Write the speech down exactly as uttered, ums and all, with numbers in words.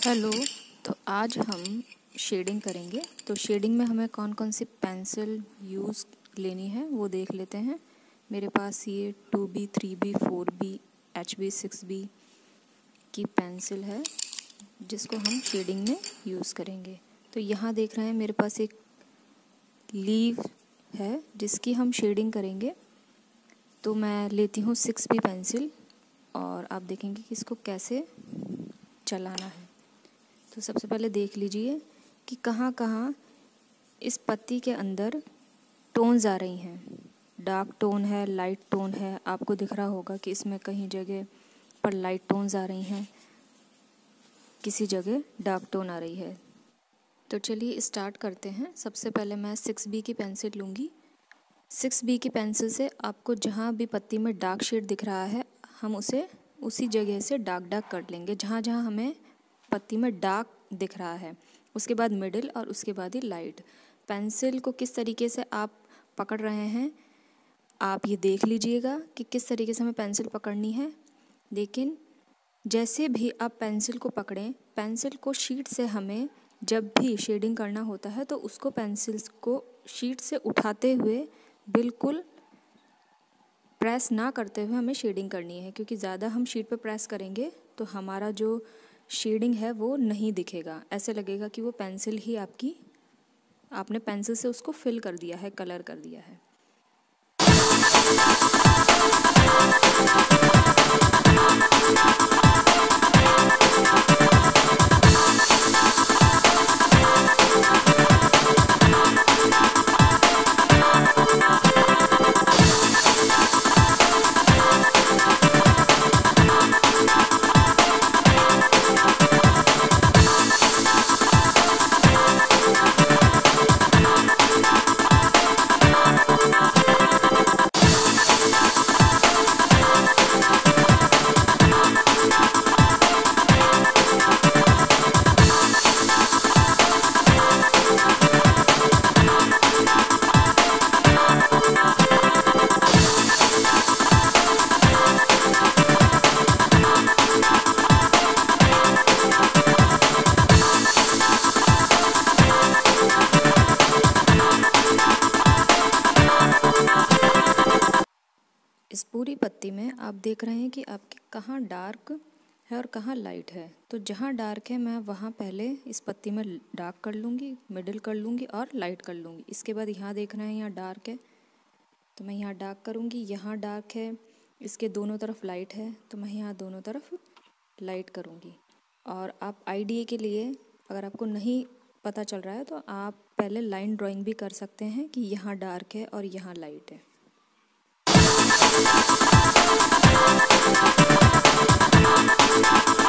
Hello. तो आज हम शेडिंग करेंगे। तो शेडिंग में हमें कौन कौन सी पेंसिल यूज़ लेनी है वो देख लेते हैं। मेरे पास ये two B three B four B H B six B की पेंसिल है जिसको हम शेडिंग में यूज़ करेंगे। तो यहाँ देख रहे हैं मेरे पास एक लीव है जिसकी हम शेडिंग करेंगे। तो मैं लेती हूँ सिक्स बी पेंसिल और आप देखेंगे कि इसको कैसे चलाना है। तो सबसे पहले देख लीजिए कि कहाँ कहाँ इस पत्ती के अंदर टोन्स आ रही हैं। डार्क टोन है, लाइट टोन है। आपको दिख रहा होगा कि इसमें कहीं जगह पर लाइट टोन्स आ रही हैं, किसी जगह डार्क टोन आ रही है। तो चलिए स्टार्ट करते हैं। सबसे पहले मैं सिक्स बी की पेंसिल लूँगी। सिक्स बी की पेंसिल से आपको जहाँ भी पत्ती में डार्क शेड दिख रहा है हम उसे उसी जगह से डार्क डार्क कर लेंगे, जहाँ जहाँ हमें पत्ती में डार्क दिख रहा है। उसके बाद मिडिल और उसके बाद ही लाइट। पेंसिल को किस तरीके से आप पकड़ रहे हैं आप ये देख लीजिएगा कि किस तरीके से हमें पेंसिल पकड़नी है। लेकिन जैसे भी आप पेंसिल को पकड़ें, पेंसिल को शीट से हमें जब भी शेडिंग करना होता है तो उसको पेंसिल्स को शीट से उठाते हुए बिल्कुल प्रेस ना करते हुए हमें शेडिंग करनी है, क्योंकि ज़्यादा हम शीट पर प्रेस करेंगे तो हमारा जो शेडिंग है वो नहीं दिखेगा। ऐसे लगेगा कि वो पेंसिल ही आपकी आपने पेंसिल से उसको फिल कर दिया है, कलर कर दिया है। इस पूरी पत्ती में आप देख रहे हैं कि आपके कहाँ डार्क है और कहाँ लाइट है। तो जहाँ डार्क है मैं वहाँ पहले इस पत्ती में डार्क कर लूँगी, मिडिल कर लूँगी और लाइट कर लूँगी। इसके बाद यहाँ देख रहे हैं यहाँ डार्क है तो मैं यहाँ डार्क करूँगी। यहाँ डार्क है, इसके दोनों तरफ लाइट है तो मैं यहाँ दोनों तरफ लाइट करूँगी। और आप आइडिया के लिए अगर आपको नहीं पता चल रहा है तो आप पहले लाइन ड्राइंग भी कर सकते हैं कि यहाँ डार्क है और यहाँ लाइट है। We'll be right back.